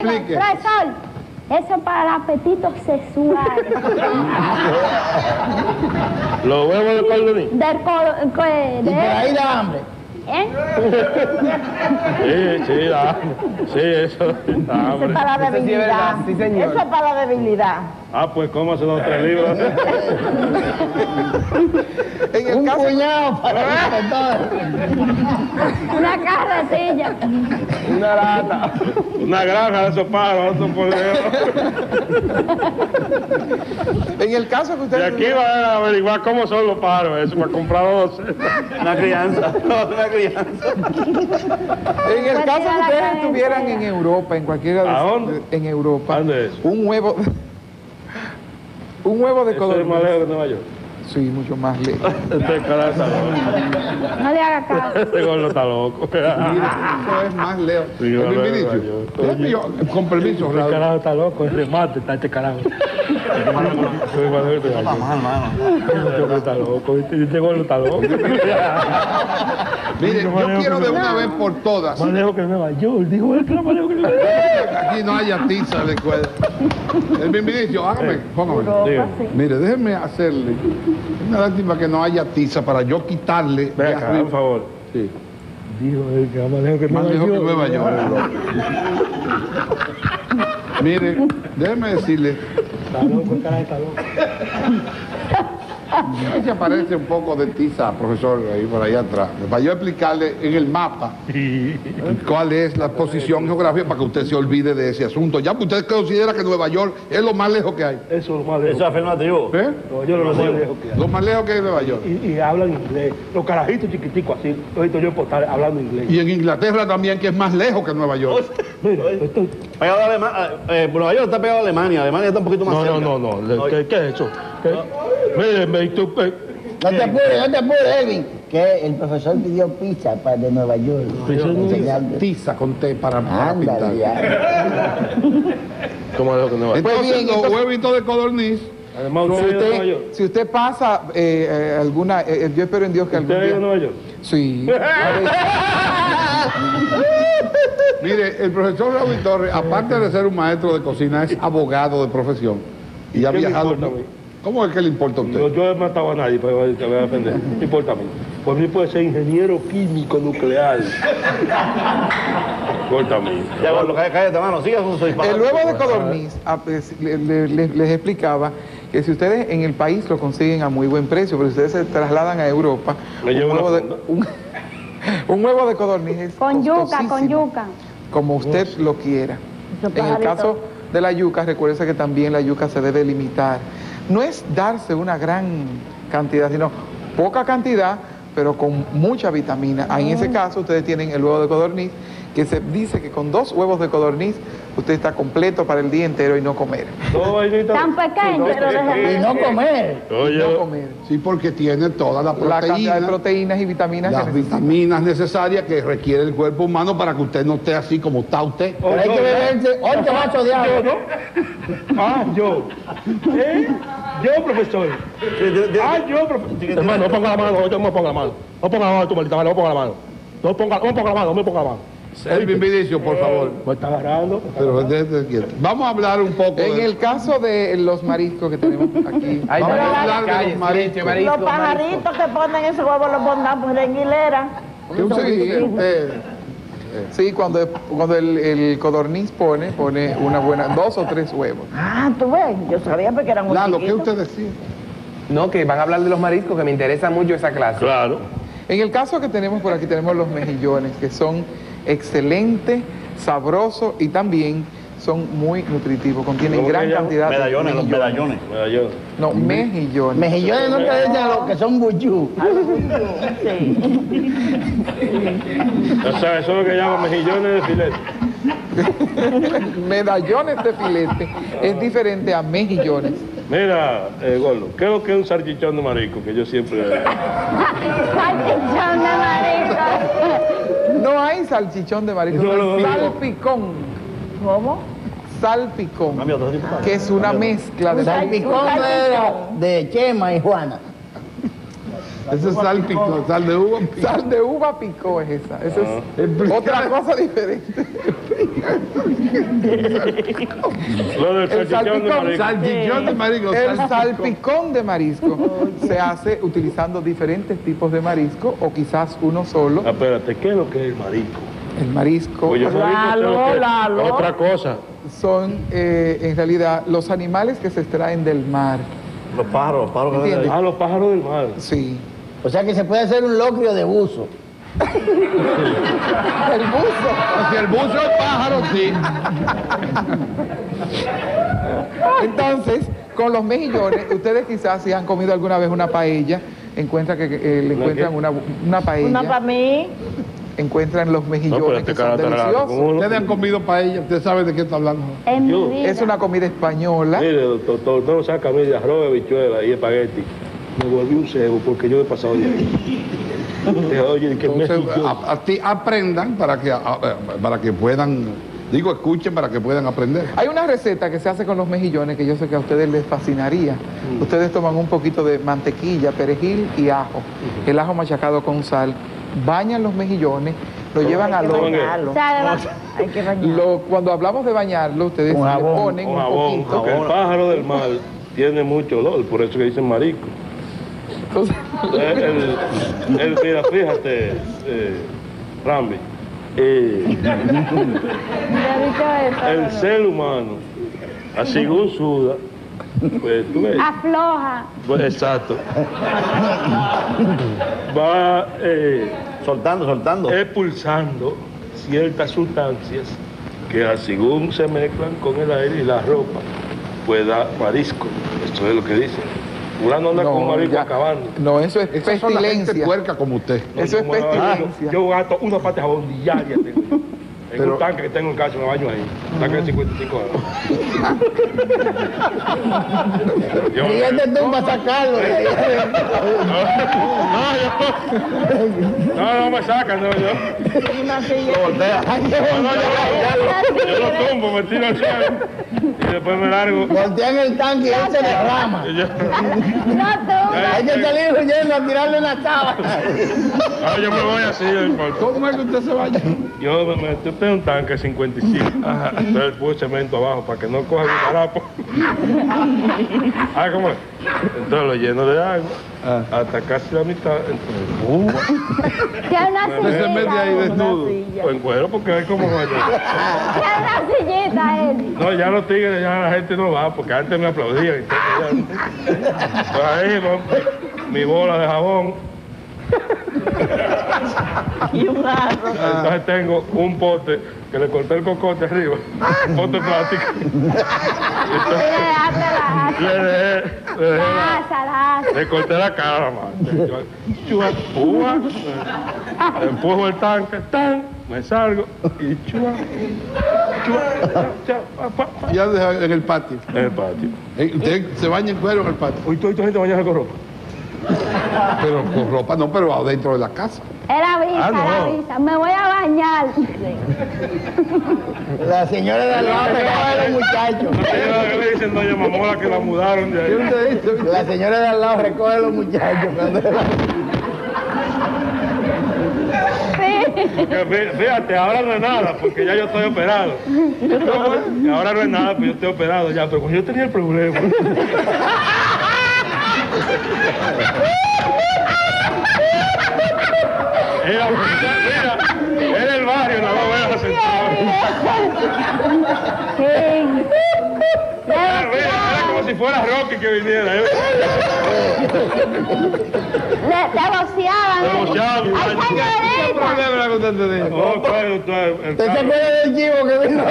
Explique. Profesor, eso es para el apetito sexual. ¿Los huevos de codorniz? Y por ahí da hambre. ¿Eh? Sí, da hambre. Sí, eso da Eso hambre. es para la Eso sí es debilidad. verdad, sí, señor. Eso es para la debilidad. Ah, pues cómase 2 o 3 libros. En el Un caso, puñado para el inspector. Una carretilla. Una lata. Una granja de esos pájaros, otro por en el caso que Y ustedes... aquí van a averiguar cómo son los pájaros, eso, para comprar 12. Una crianza. Una crianza. En el caso que ustedes estuvieran en Europa, en cualquiera de... ¿A dónde? En Europa. ¿A dónde es? Un huevo... Un huevo de Eso es más codorniz. lejos de Nueva York. Sí, mucho más lejos. Este carajo está loco. No le haga caso. Este gordo está loco. Eso es más lejos. Sí, El bueno, Vinicio, yo- déjeme yo, con permiso, Este Raúl. carajo está loco, es remate, está este carajo. Este gordo está loco, este gordo está loco. Mire, yo quiero de una vez por todas. Más lejos que Nueva York, dijo él que era más lejos que Nueva York. Aquí no haya tiza en la escuela. El Vinicio, hágame, póngame. Diga. Mire, déjeme hacerle. Es una lástima que no haya tiza para yo quitarle. Ve de acá, arriba. por favor. Sí. Dijo él que era más lejos que Más Nueva lejos que York. Nueva York. Mire, déjeme decirle. Está loco, el carajo está loco. A ver si aparece un poco de tiza, profesor, ahí por ahí atrás. Para yo explicarle en el mapa cuál es la posición geográfica para que usted se olvide de ese asunto. Ya que usted considera que Nueva York es lo más lejos que hay. Eso es lo más lejos. Eso es afirmativo. ¿Eh? Nueva York es lo más lejos que hay. Lo más lejos que hay Nueva York. Y hablan inglés. Los carajitos chiquiticos así, los he visto yo en postales hablando inglés. Y en Inglaterra también, que es más lejos que Nueva York. Mira, estoy... Pegado a Alemania. Nueva York está pegado a Alemania. Alemania está un poquito más cerca. No. ¿Qué es eso? Mire, tú... No te apures, Elvin. Que el profesor pidió pizza para de Nueva York. Enseñarle. Tiza con té para pintar. Ándale, ya. ¿Cómo lejos que Nueva York? Entonces, bien, los entonces- huevitos de codorniz. Además, Si ¿usted ha ido a Nueva usted, York? si usted pasa alguna... yo espero en Dios que algún ¿Usted ha ido a día... Nueva York? Sí. Mire, el profesor Raúl Torres, aparte de ser un maestro de cocina, es abogado de profesión. Y ha ¿Qué me viajado... importa a mí? ¿Cómo es que le importa a usted? Yo he matado a nadie para que me voy a defender. No importa a mí. Por mí puede ser ingeniero químico nuclear. No importa a mí. Ya, bueno, cállate, mano. Siga con su disparate. El huevo de codorniz, les explicaba que si ustedes en el país lo consiguen a muy buen precio, pero si ustedes se trasladan a Europa, Me llevo un huevo, una de, un huevo de codorniz es Con yuca, con costosísimo, yuca. como usted lo quiera. Esos En el pajaritos. caso de la yuca, recuérdese que también la yuca se debe limitar. No es darse una gran cantidad, sino poca cantidad, pero con mucha vitamina. En ese caso, ustedes tienen el huevo de codorniz, que se dice que con 2 huevos de codorniz usted está completo para el día entero y no comer. ¿Todo vainita? Tan pequeño. Pero déjame Y no comer. Oye, No comer. Sí, porque tiene toda la La cantidad de proteína, proteínas y vitaminas las que necesita. vitaminas necesarias que requiere el cuerpo humano para que usted no esté así como está usted. Pero hay que beberse 8 vasos de agua. Ah, yo. ¿Eh? Yo, profesor. Ah, yo, profesor. Hermano, no ponga la mano, yo no me ponga la mano. No ponga la mano, tu maldita mano, no ponga la mano. No ponga la mano, no me ponga la mano. Elvin Vinicio, por favor. Me está agarrando. Pero déjate quieto. Vamos a hablar un poco En de... el caso de los mariscos que tenemos aquí, Vamos a hablar de los mariscos. Los pajaritos que ponen esos huevos los pondamos en hilera. Que un seguidito. sí, cuando el codorniz pone una buena, 2 o 3 huevos. Ah, tú ves, yo sabía porque eran muy Lalo, ¿qué chiquitos. usted decía? No, que van a hablar de los mariscos, que me interesa mucho esa clase. Claro. En el caso que tenemos por aquí, tenemos los mejillones, que son excelentes, sabrosos y también son muy nutritivos. Contienen ¿Cómo que gran llaman? cantidad Medallones, de los medallones. Medallón. No, mejillones. Mejillones no te dicen a los que son buchú. O sea, eso es lo que llaman mejillones de filete. Medallones de filete es diferente a mejillones. Mira, Gordo, ¿qué es lo que es un salchichón de marisco? Que yo siempre... Salchichón de marisco. No hay salchichón de marisco, no, hay salpicón. ¿Cómo? Salpicón, que es una mezcla de Salpicón era de Chema y Juana. Ese es sal picón, sal de uva. sal de uva picó es esa. Esa es otra cosa diferente. Lo del salchichón de marisco. Salchichón de marisco. El salpicón de marisco se hace utilizando diferentes tipos de marisco o quizás uno solo. Ah, espérate, ¿qué es lo que es el marisco? El marisco Oye, el marisco es lo que- Lalo. otra cosa. son en realidad los animales que se extraen del mar. Los pájaros que ven ¿Entiendes? ahí. Ah, los pájaros del mar. Sí. O sea que se puede hacer un locrio de buzo. El buzo. Si el buzo es pájaro, sí. Entonces, con los mejillones, ustedes quizás si han comido alguna vez una paella, encuentran que le encuentran una paella, Una para mí. encuentran los No, pero mejillones este que son cara está raro. deliciosos. ¿Cómo Ustedes han comido paella, usted sabe de qué está hablando. En Yo- mi vida. Es una comida española. Mire, doctor, no saca a mí de arroz, habichuela y espagueti. Me volví un cebo porque yo he pasado de ahí. Oye, que Entonces, México. a ti aprendan para que puedan, digo, escuchen para que puedan aprender. Hay una receta que se hace con los mejillones que yo sé que a ustedes les fascinaría. Ustedes toman un poquito de mantequilla, perejil y ajo. El ajo machacado con sal. Bañan los mejillones, lo llevan Hay al que horno. bañarlo. O sea, Hay que bañarlo. Cuando hablamos de bañarlo, ustedes Con le jabón, ponen Con un jabón, poquito. porque el pájaro del mar tiene mucho olor, por eso que dicen marisco. Entonces, Mira, fíjate, Rambi, ¿ya viste eso? el ser humano, así según suda, pues tú ves, Afloja. pues, exacto, va Soltando. expulsando ciertas sustancias que según se mezclan con el aire y la ropa, pues da marisco. Esto es lo que dicen. Fulano anda con marisco ya- acabando. no, eso es Esas son la gente pestilencia. puerca como usted. Eso es pestilencia. Yo gasto una pata de jabón diaria tengo yo. En Pero- un tanque que tengo en casa, me baño ahí. Tanque de 55 años. Yo- Y este tú para sacarlo de ahí. no me sacan, no, yo. Una silla. Yo lo tumbo, me tiro al suelo y después me largo. Voltean el tanque y él se derrama. Yo, No tú. Hay que salir huyendo a tirarle una sábana. yo me voy así, no importa. ¿Cómo es que usted se vaya? Yo tengo un tanque de 55. Entonces puse cemento abajo para que no coja el garapo. ¿Cómo es? Entonces lo lleno de agua hasta casi la mitad. Entonces, Que una Usted se mete ahí sillita. desnudo. pues en cuero porque hay como... Que una sillita, Eddie. No, ya los tigres, ya la gente no va, porque antes me aplaudían. Entonces, pues ahí, mi bola de jabón. Y un jarro. Entonces tengo un pote que le corté el cocote arriba, un pote plástico. Le dejé le corté la cara, man. Chua, púa, empujo el tanque, tan, me salgo y chua, Ya deja en el patio. en el patio. Usted se baña en cuero en el patio. Hoy toda esta gente bañada con ropa. Pero con ropa no, pero adentro de la casa. Era brisa, no. era brisa. Me voy a bañar. La señora de al lado recoge a los muchachos. ¿Qué le dicen doña Mamola que la mudaron de ahí? La señora de al lado recoge a los muchachos. Cuando... Porque fíjate, ahora no es nada, porque ya yo estoy operado. Y ahora no es nada, pues yo estoy operado ya, pero cuando yo tenía el problema. Mira, era el barrio, la mamá sentado. Era como si fuera Rocky que viniera. Te boceaban. Te boceaban, ¡Ay, muchacho. señorita! ¿Qué problema era que usted te dijo? Oh, claro, el ¿Usted se carro. acuerda del chivo que vino?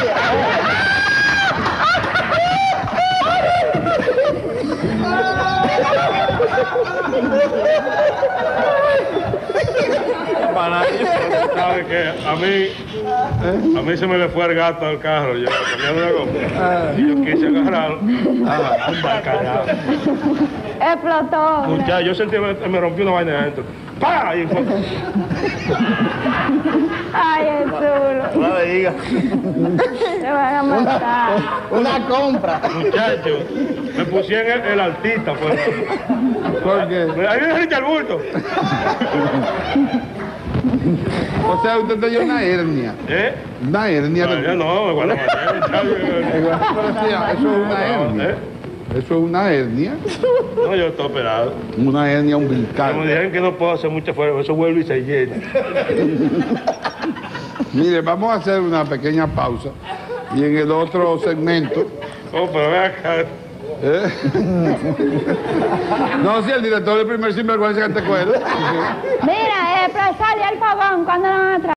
¿Sabe qué? A mí se me le fue el gato al carro, yo cambiando la goma. Y yo quise agarrarlo. Anda, carajo. Explotó. Muchacho, yo sentí que me rompió una vaina de adentro. ¡Pah! Y fue... Ay, es chulo. No le diga. Te van a matar. Una compra. Muchacho, me pusieron el altita, pues. ¿Por qué? Ahí viene Richard Bulto. O sea, usted tenía una hernia. ¿Eh? Una hernia. No, yo no, bueno, Eso es una hernia. Eso es una hernia. no, yo estoy operado. Una hernia Como umbilical. dijeron que no puedo hacer mucha fuerza, eso vuelve y se llena. Mire, vamos a hacer una pequeña pausa. Y en el otro segmento... Oh, pero ve acá. ¿eh? No, si el director del primer sinvergüenza que te acuerdas. Mira, empresario, el fogón, ¿cuándo lo van a traer?